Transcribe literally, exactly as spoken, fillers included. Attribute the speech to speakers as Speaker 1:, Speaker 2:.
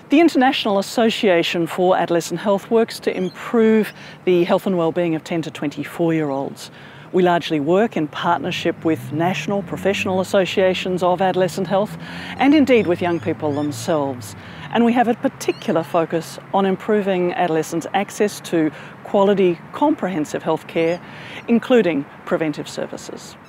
Speaker 1: The International Association for Adolescent Health works to improve the health and wellbeing of ten to twenty-four year olds. We largely work in partnership with national professional associations of adolescent health and indeed with young people themselves. And we have a particular focus on improving adolescents' access to quality, comprehensive health care, including preventive services.